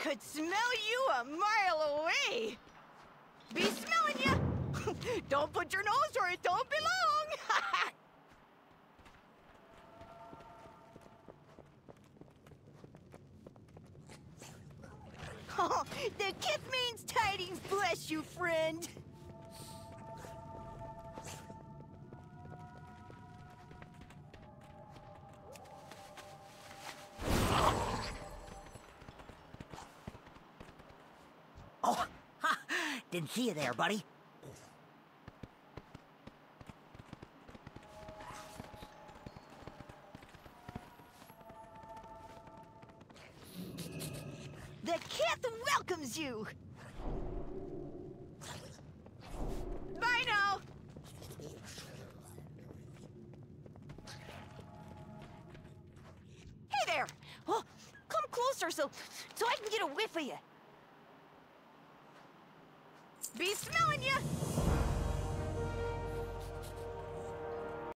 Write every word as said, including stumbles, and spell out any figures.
could smell you a mile away. Be smelling ya. Don't put your nose where it don't belong. Oh, the kith means tidings, bless you, friend. Oh, ha! Didn't see you there, buddy. The kith welcomes you. Bye now. Hey there. Oh, come closer so so I can get a whiff of you. Be smelling ya!